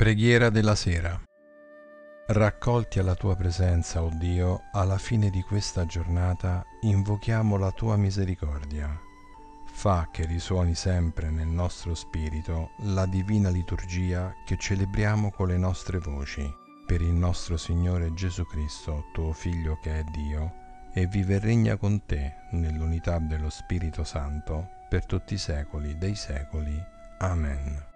Preghiera della sera. Raccolti alla tua presenza, o Dio, alla fine di questa giornata invochiamo la tua misericordia. Fa che risuoni sempre nel nostro spirito la divina liturgia che celebriamo con le nostre voci, per il nostro Signore Gesù Cristo, tuo Figlio che è Dio, e vive e regna con te nell'unità dello Spirito Santo per tutti i secoli dei secoli. Amen.